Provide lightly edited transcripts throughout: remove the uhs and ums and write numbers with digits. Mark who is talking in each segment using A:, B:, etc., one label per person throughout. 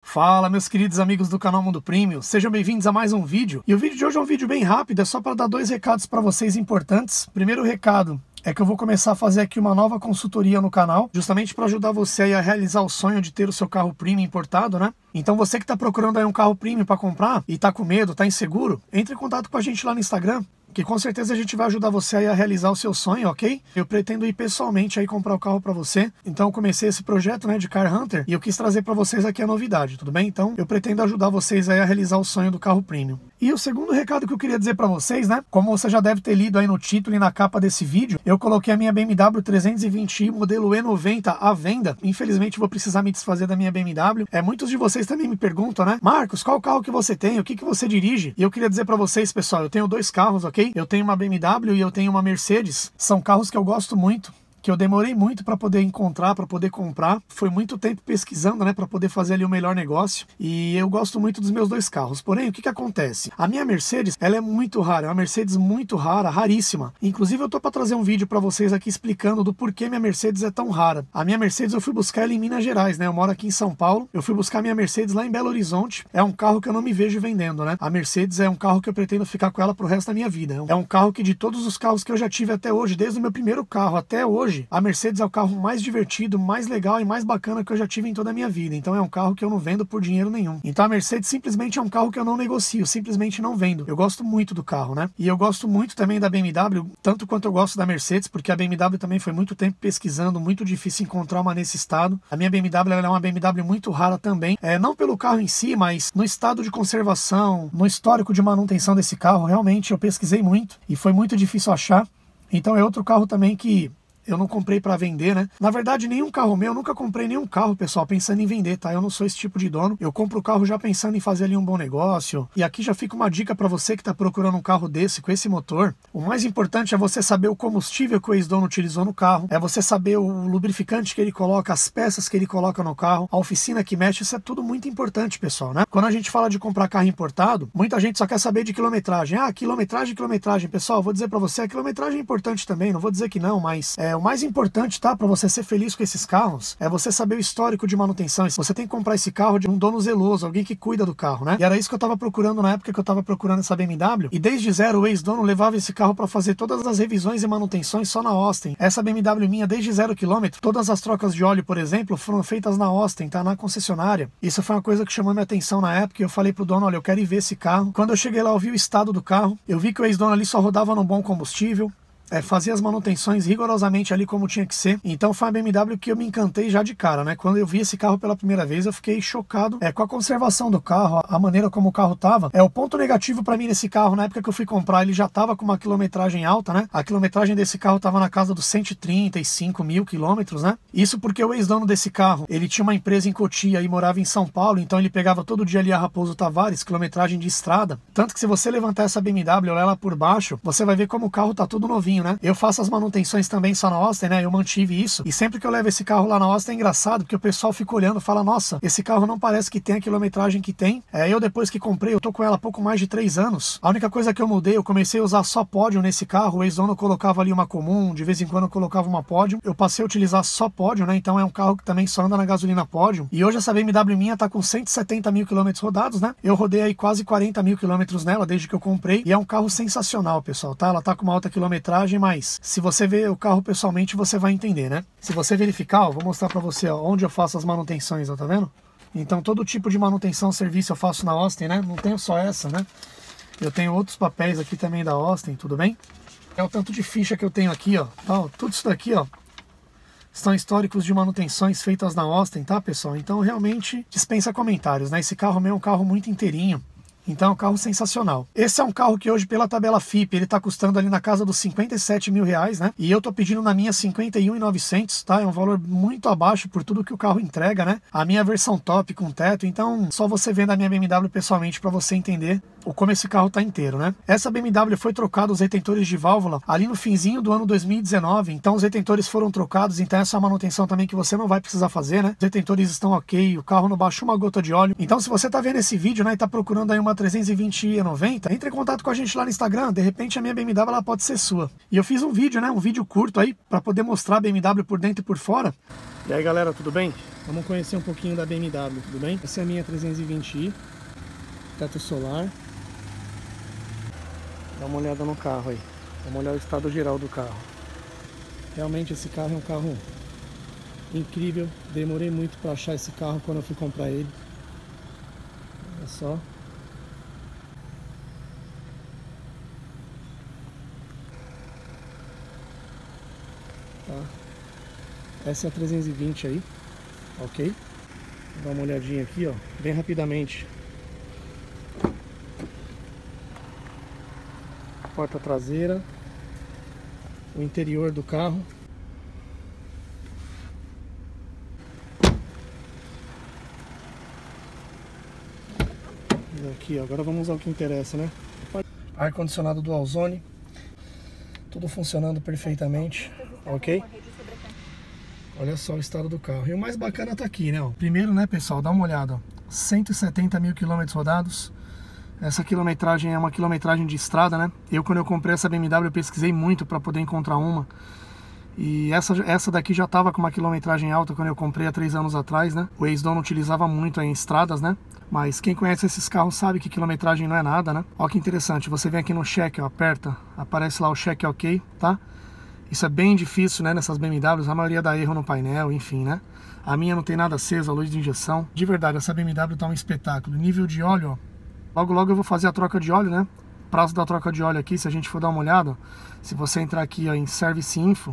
A: Fala, meus queridos amigos do canal Mundo Premium, sejam bem-vindos a mais um vídeo. E o vídeo de hoje é um vídeo bem rápido, é só para dar dois recados para vocês importantes. Primeiro recado é que eu vou começar a fazer aqui uma nova consultoria no canal, justamente para ajudar você aí a realizar o sonho de ter o seu carro premium importado, né? Então você que está procurando aí um carro premium para comprar e está com medo, está inseguro, entre em contato com a gente lá no Instagram, que com certeza a gente vai ajudar você aí a realizar o seu sonho, ok? Eu pretendo ir pessoalmente aí comprar o carro para você. Então eu comecei esse projeto, né, de Car Hunter, e eu quis trazer para vocês aqui a novidade, tudo bem? Então eu pretendo ajudar vocês aí a realizar o sonho do carro premium. E o segundo recado que eu queria dizer para vocês, né, como você já deve ter lido aí no título e na capa desse vídeo, eu coloquei a minha BMW 320i modelo E90 à venda. Infelizmente vou precisar me desfazer da minha BMW. Muitos de vocês também me perguntam, né, Marcos, qual carro que você tem? O que você dirige? E eu queria dizer para vocês, pessoal, eu tenho dois carros, ok? Eu tenho uma BMW e eu tenho uma Mercedes. São carros que eu gosto muito, que eu demorei muito para poder encontrar, para poder comprar. Foi muito tempo pesquisando, né, para poder fazer ali o melhor negócio. E eu gosto muito dos meus dois carros. Porém, o que acontece? A minha Mercedes, ela é muito rara, é uma Mercedes muito rara, raríssima. Inclusive, eu tô para trazer um vídeo para vocês aqui explicando do porquê minha Mercedes é tão rara. A minha Mercedes eu fui buscar ela em Minas Gerais, né? Eu moro aqui em São Paulo. Eu fui buscar minha Mercedes lá em Belo Horizonte. É um carro que eu não me vejo vendendo, né? A Mercedes é um carro que eu pretendo ficar com ela pro resto da minha vida. É um carro que, de todos os carros que eu já tive até hoje, desde o meu primeiro carro até hoje, a Mercedes é o carro mais divertido, mais legal e mais bacana que eu já tive em toda a minha vida. Então é um carro que eu não vendo por dinheiro nenhum. Então a Mercedes simplesmente é um carro que eu não negocio, simplesmente não vendo. Eu gosto muito do carro, né? E eu gosto muito também da BMW, tanto quanto eu gosto da Mercedes, porque a BMW também foi muito tempo pesquisando, muito difícil encontrar uma nesse estado. A minha BMW ela é uma BMW muito rara também, não pelo carro em si, mas no estado de conservação, no histórico de manutenção desse carro. Realmente eu pesquisei muito e foi muito difícil achar. Então é outro carro também que eu não comprei para vender, né? Na verdade, nenhum carro meu, eu nunca comprei nenhum carro, pessoal, pensando em vender, tá? Eu não sou esse tipo de dono. Eu compro o carro já pensando em fazer ali um bom negócio. E aqui já fica uma dica para você que tá procurando um carro desse, com esse motor. O mais importante é você saber o combustível que o ex-dono utilizou no carro. É você saber o lubrificante que ele coloca, as peças que ele coloca no carro, a oficina que mexe. Isso é tudo muito importante, pessoal, né? Quando a gente fala de comprar carro importado, muita gente só quer saber de quilometragem. Ah, quilometragem. Pessoal, vou dizer para você, a quilometragem é importante também. Não vou dizer que não, mas o mais importante, tá, para você ser feliz com esses carros, é você saber o histórico de manutenção. Você tem que comprar esse carro de um dono zeloso, alguém que cuida do carro, né? E era isso que eu tava procurando na época que eu tava procurando essa BMW. E desde zero o ex-dono levava esse carro para fazer todas as revisões e manutenções só na Austin. Essa BMW minha, desde 0 km, todas as trocas de óleo, por exemplo, foram feitas na Austin, tá? Na concessionária. Isso foi uma coisa que chamou minha atenção na época e eu falei pro dono, olha, eu quero ir ver esse carro. Quando eu cheguei lá, eu vi o estado do carro, eu vi que o ex-dono ali só rodava num bom combustível, fazia as manutenções rigorosamente ali como tinha que ser. Então foi uma BMW que eu me encantei já de cara, né? Quando eu vi esse carro pela primeira vez, eu fiquei chocado com a conservação do carro, a maneira como o carro tava. O ponto negativo para mim nesse carro, na época que eu fui comprar, ele já tava com uma quilometragem alta, né? A quilometragem desse carro tava na casa dos 135 mil quilômetros, né? Isso porque o ex-dono desse carro, ele tinha uma empresa em Cotia e morava em São Paulo, então ele pegava todo dia ali a Raposo Tavares, quilometragem de estrada. Tanto que se você levantar essa BMW, olhar ela por baixo, você vai ver como o carro tá tudo novinho, né? Eu faço as manutenções também só na Austin, né? Eu mantive isso. E sempre que eu levo esse carro lá na Austin é engraçado, porque o pessoal fica olhando e fala, nossa, esse carro não parece que tem a quilometragem que tem. Eu depois que comprei, eu tô com ela há pouco mais de 3 anos. A única coisa que eu mudei, eu comecei a usar só pódio nesse carro. O ex-dono colocava ali uma comum, de vez em quando eu colocava uma pódio. Eu passei a utilizar só pódio, né? Então é um carro que também só anda na gasolina pódio. E hoje essa BMW minha tá com 170 mil quilômetros rodados, né? Eu rodei aí quase 40 mil quilômetros nela desde que eu comprei. E é um carro sensacional, pessoal, tá? Ela tá com uma alta quilometragem, mas se você ver o carro pessoalmente, você vai entender, né? Se você verificar, ó, vou mostrar pra você, ó, onde eu faço as manutenções, ó, tá vendo? Então todo tipo de manutenção, serviço eu faço na Austin, né? Não tenho só essa, né? Eu tenho outros papéis aqui também da Austin, tudo bem? É o tanto de ficha que eu tenho aqui, ó. Tá, ó, tudo isso daqui, ó, são históricos de manutenções feitas na Austin, tá, pessoal? Então realmente dispensa comentários, né? Esse carro meu é um carro muito inteirinho. Então é um carro sensacional. Esse é um carro que hoje, pela tabela FIPE, ele tá custando ali na casa dos 57 mil reais, né? E eu tô pedindo na minha 51.900, tá? É um valor muito abaixo por tudo que o carro entrega, né? A minha versão top com teto, então só você vendo a minha BMW pessoalmente para você entender como esse carro tá inteiro, né? Essa BMW foi trocada os retentores de válvula ali no finzinho do ano 2019, então os retentores foram trocados, então essa é uma manutenção também que você não vai precisar fazer, né? Os retentores estão ok, o carro não baixou uma gota de óleo. Então se você tá vendo esse vídeo, né, e tá procurando aí uma 320e90, entre em contato com a gente lá no Instagram, de repente a minha BMW ela pode ser sua. E eu fiz um vídeo, né, um vídeo curto aí, para poder mostrar a BMW por dentro e por fora. E aí galera, tudo bem? Vamos conhecer um pouquinho da BMW, tudo bem? Essa é a minha 320i, teto solar. Dá uma olhada no carro aí, vamos olhar o estado geral do carro. Realmente esse carro é um carro incrível, demorei muito para achar esse carro quando eu fui comprar ele. Olha só. Tá. Essa é a 320 aí, ok? Vou dar uma olhadinha aqui, ó, bem rapidamente. Porta traseira, o interior do carro. Aqui, ó, agora vamos ao que interessa, né? Ar-condicionado dual zone, tudo funcionando perfeitamente, ok? Olha só o estado do carro. E o mais bacana tá aqui, né? Ó. Primeiro, né, pessoal, dá uma olhada, ó. 170 mil quilômetros rodados. Essa quilometragem é uma quilometragem de estrada, né? Quando eu comprei essa BMW, eu pesquisei muito para poder encontrar uma. E essa daqui já estava com uma quilometragem alta quando eu comprei há 3 anos atrás, né? O ex-dono utilizava muito em estradas, né? Mas quem conhece esses carros sabe que quilometragem não é nada, né? Olha que interessante, você vem aqui no cheque, ó, aperta, aparece lá o cheque ok, tá? Isso é bem difícil, né, nessas BMWs, a maioria dá erro no painel, enfim, né? A minha não tem nada aceso, a luz de injeção. De verdade, essa BMW tá um espetáculo. Nível de óleo, ó. Logo logo eu vou fazer a troca de óleo, né? Prazo da troca de óleo aqui, se a gente for dar uma olhada, se você entrar aqui, ó, em Service Info,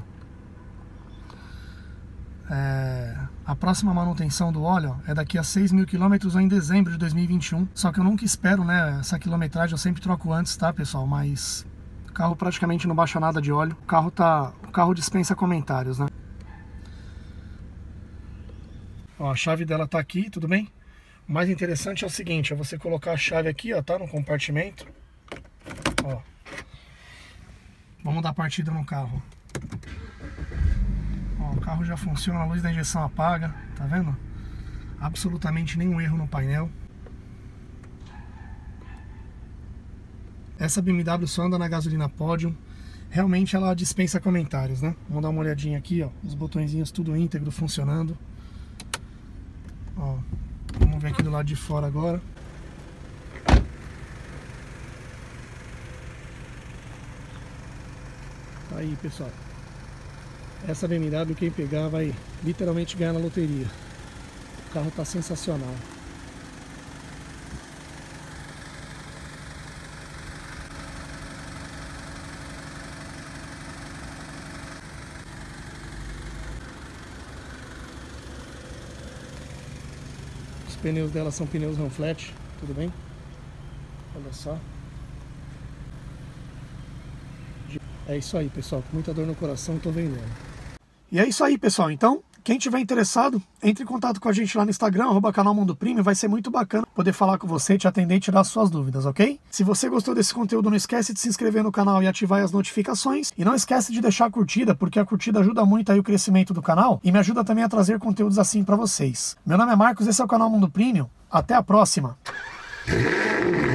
A: a próxima manutenção do óleo é daqui a 6 mil quilômetros ou em dezembro de 2021. Só que eu nunca espero, né, essa quilometragem, eu sempre troco antes, tá, pessoal? Mas o carro praticamente não baixa nada de óleo. O carro dispensa comentários, né? Ó, a chave dela tá aqui, tudo bem? O mais interessante é o seguinte, é você colocar a chave aqui, ó, tá, no compartimento. Ó. Vamos dar partida no carro. Ó, o carro já funciona, a luz da injeção apaga, tá vendo? Absolutamente nenhum erro no painel. Essa BMW só anda na gasolina Podium. Realmente ela dispensa comentários, né? Vamos dar uma olhadinha aqui, ó, os botõezinhos tudo íntegro, funcionando. Ó. Vamos ver aqui do lado de fora agora. Tá aí, pessoal. Essa BMW, quem pegar vai literalmente ganhar na loteria. O carro tá sensacional. Os pneus dela são pneus Runflat, tudo bem? Olha só. É isso aí, pessoal. Com muita dor no coração, tô vendendo. E é isso aí, pessoal. Então, quem tiver interessado, entre em contato com a gente lá no Instagram, @canal Mundo Premium. Vai ser muito bacana poder falar com você, te atender e tirar as suas dúvidas, ok? Se você gostou desse conteúdo, não esquece de se inscrever no canal e ativar as notificações. E não esquece de deixar a curtida, porque a curtida ajuda muito aí o crescimento do canal e me ajuda também a trazer conteúdos assim para vocês. Meu nome é Marcos, esse é o canal Mundo Premium. Até a próxima!